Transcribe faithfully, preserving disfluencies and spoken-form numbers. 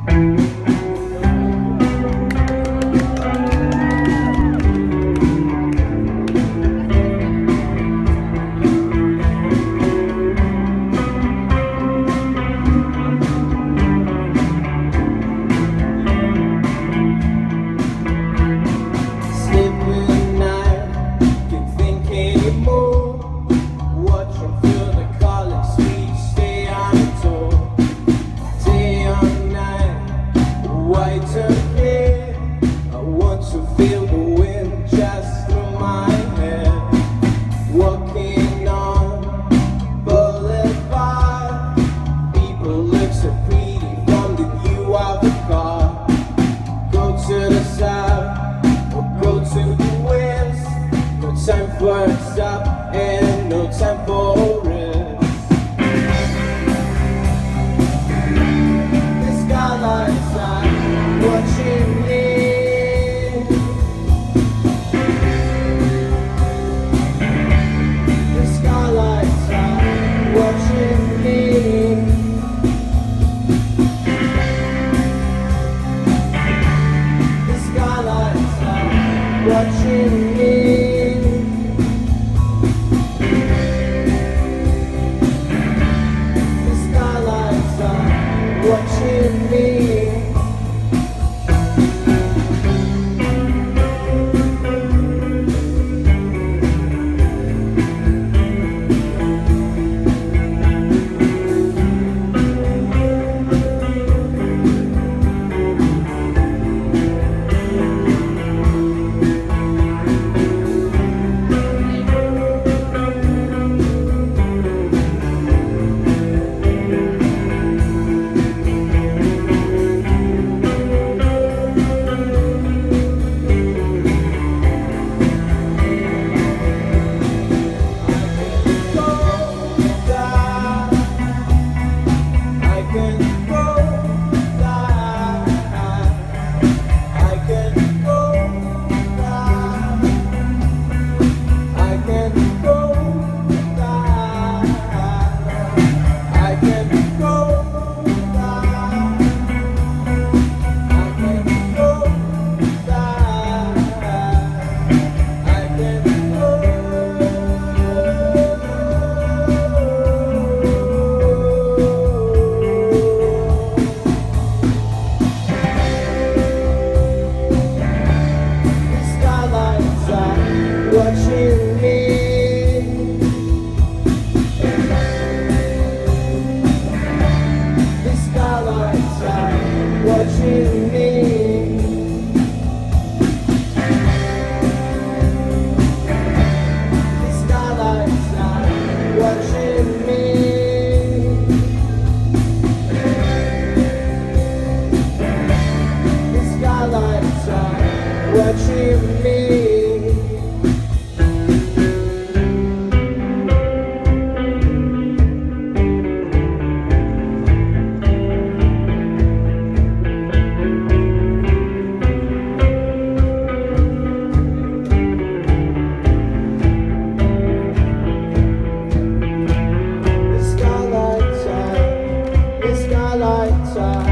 Time for a stop and no time for rest. The skylights are watching me. The skylights are watching me. The skylights are watching me. Watching me. Watching me. The skylights are watching me. The skylights are watching me. The skylights are watching me. The skylights are